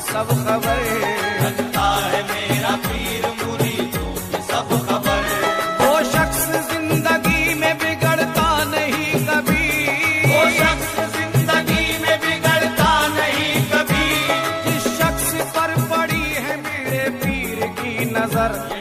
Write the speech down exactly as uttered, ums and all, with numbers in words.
सब खबर, रखता है मेरा पीर मुरीदों की सब खबर। वो शख्स जिंदगी में बिगड़ता नहीं कभी, वो शख्स जिंदगी में बिगड़ता नहीं कभी, जिस शख्स पर पड़ी है मेरे पीर की नजर,